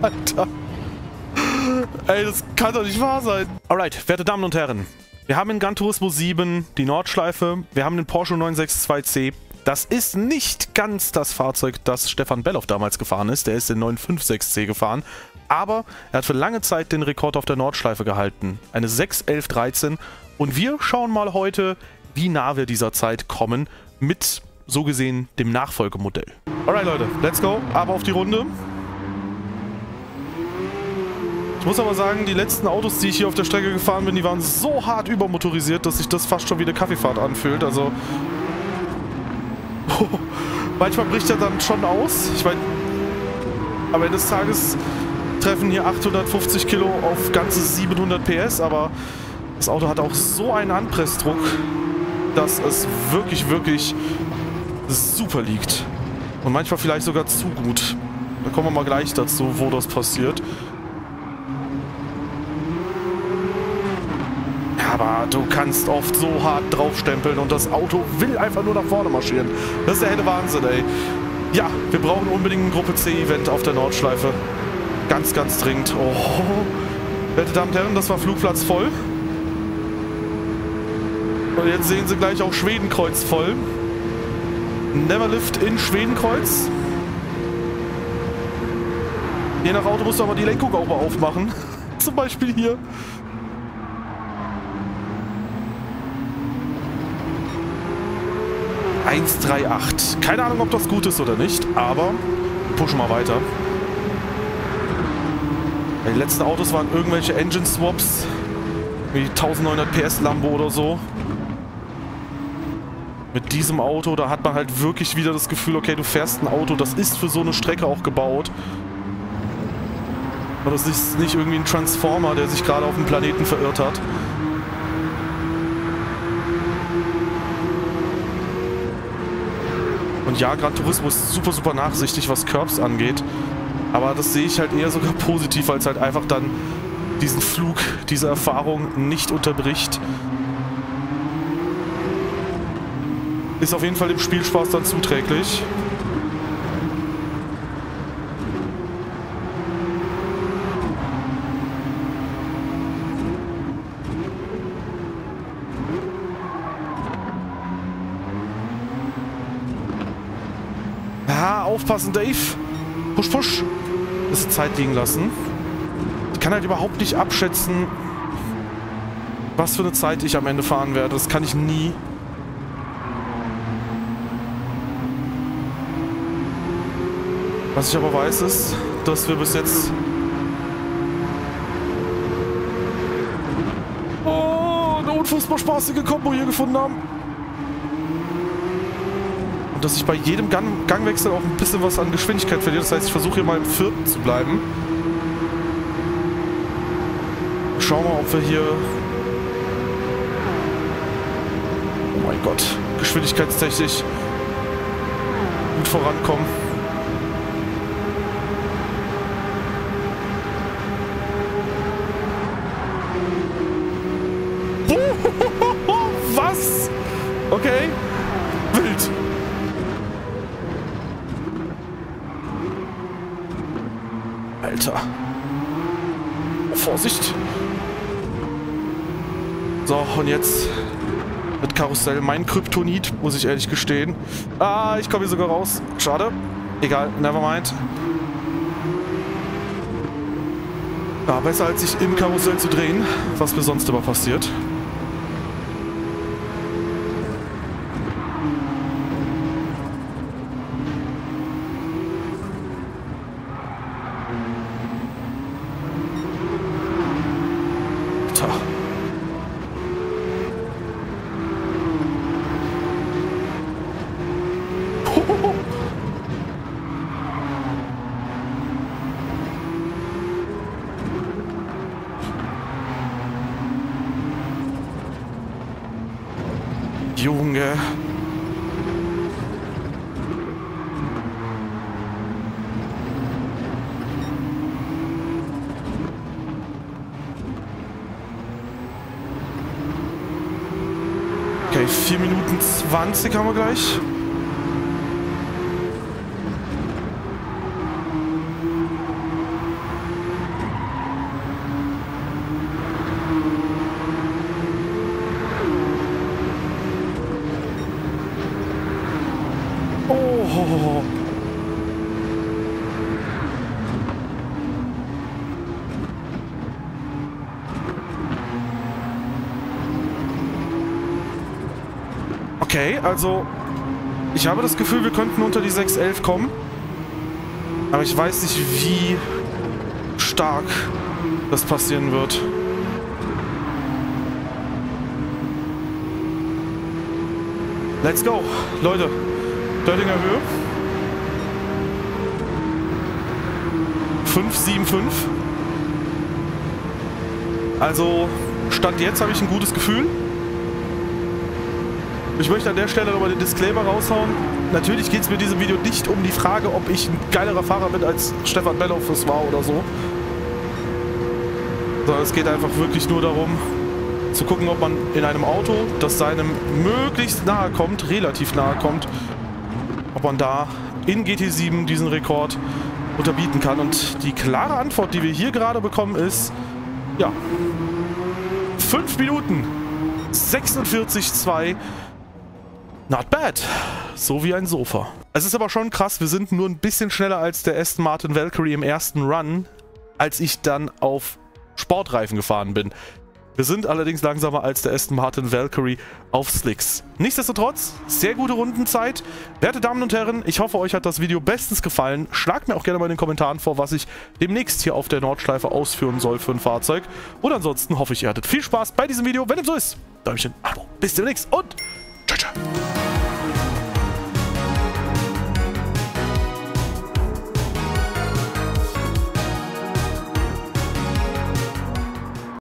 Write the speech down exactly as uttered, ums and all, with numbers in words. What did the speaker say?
Alter. Ey, das kann doch nicht wahr sein. Alright, werte Damen und Herren. Wir haben in Gran Turismo sieben die Nordschleife. Wir haben den Porsche neun sechs zwei C. Das ist nicht ganz das Fahrzeug, das Stefan Belloff damals gefahren ist. Der ist den neun fünf sechs C gefahren. Aber er hat für lange Zeit den Rekord auf der Nordschleife gehalten. Eine sechs elf dreizehn. Und wir schauen mal heute, wie nah wir dieser Zeit kommen mit, so gesehen, dem Nachfolgemodell. Alright Leute, let's go. Ab auf die Runde. Ich muss aber sagen, die letzten Autos, die ich hier auf der Strecke gefahren bin, die waren so hart übermotorisiert, dass sich das fast schon wie eine Kaffeefahrt anfühlt. Also oh, manchmal bricht er dann schon aus. Ich meine, am Ende des Tages treffen hier achthundertfünfzig Kilo auf ganze siebenhundert P S, aber das Auto hat auch so einen Anpressdruck, dass es wirklich, wirklich super liegt. Und manchmal vielleicht sogar zu gut. Da kommen wir mal gleich dazu, wo das passiert. Aber du kannst oft so hart draufstempeln und das Auto will einfach nur nach vorne marschieren. Das ist der helle Wahnsinn, ey. Ja, wir brauchen unbedingt ein Gruppe C-Event auf der Nordschleife. Ganz, ganz dringend. Oh. Werte Damen und Herren, das war Flugplatz voll. Und jetzt sehen Sie gleich auch Schwedenkreuz voll. Neverlift in Schwedenkreuz. Je nach Auto musst du aber die Lenkung auch mal aufmachen. Zum Beispiel hier. eins drei acht. Keine Ahnung, ob das gut ist oder nicht, aber pushen wir weiter. Die letzten Autos waren irgendwelche Engine-Swaps, wie neunzehnhundert P S Lambo oder so. Mit diesem Auto, da hat man halt wirklich wieder das Gefühl, okay, du fährst ein Auto, das ist für so eine Strecke auch gebaut. Und das ist nicht irgendwie ein Transformer, der sich gerade auf dem Planeten verirrt hat. Und ja, Gran Turismo ist super, super nachsichtig, was Curbs angeht. Aber das sehe ich halt eher sogar positiv, als halt einfach dann diesen Flug, diese Erfahrung nicht unterbricht. Ist auf jeden Fall dem Spielspaß dann zuträglich. Ja, aufpassen, Dave. Push, push. Bisschen Zeit liegen lassen. Ich kann halt überhaupt nicht abschätzen, was für eine Zeit ich am Ende fahren werde. Das kann ich nie. Was ich aber weiß, ist, dass wir bis jetzt... Oh, eine unfassbar spaßige Kombo hier gefunden haben. Und dass ich bei jedem Gang Gangwechsel auch ein bisschen was an Geschwindigkeit verliere. Das heißt, ich versuche hier mal im vierten zu bleiben. Schauen wir mal, ob wir hier... Oh mein Gott. Geschwindigkeitstechnisch gut vorankommen. Was? Okay. Wild. Alter. Vorsicht. So, und jetzt mit Karussell mein Kryptonit, muss ich ehrlich gestehen. Ah, ich komme hier sogar raus. Schade. Egal, nevermind. Ja, besser als sich im Karussell zu drehen, was mir sonst immer passiert. Junge. Okay, vier Minuten zwanzig haben wir gleich. Okay, also ich habe das Gefühl, wir könnten unter die sechs elf kommen. Aber ich weiß nicht, wie stark das passieren wird. Let's go, Leute. Döttinger Höhe. fünf sieben fünf. Also, Stand jetzt habe ich ein gutes Gefühl. Ich möchte an der Stelle nochmal den Disclaimer raushauen. Natürlich geht es mir in diesem Video nicht um die Frage, ob ich ein geilerer Fahrer bin, als Stefan Belloff es war oder so. Sondern es geht einfach wirklich nur darum, zu gucken, ob man in einem Auto, das seinem möglichst nahe kommt, relativ nahe kommt, ob man da in G T sieben diesen Rekord unterbieten kann. Und die klare Antwort, die wir hier gerade bekommen, ist, ja, fünf Minuten sechsundvierzig Komma zwei. Not bad. So wie ein Sofa. Es ist aber schon krass, wir sind nur ein bisschen schneller als der Aston Martin Valkyrie im ersten Run, als ich dann auf Sportreifen gefahren bin. Wir sind allerdings langsamer als der Aston Martin Valkyrie auf Slicks. Nichtsdestotrotz, sehr gute Rundenzeit. Werte Damen und Herren, ich hoffe, euch hat das Video bestens gefallen. Schlagt mir auch gerne mal in den Kommentaren vor, was ich demnächst hier auf der Nordschleife ausführen soll für ein Fahrzeug. Und ansonsten hoffe ich, ihr hattet viel Spaß bei diesem Video. Wenn dem so ist, Däumchen, Abo. Bis demnächst und ciao, ciao.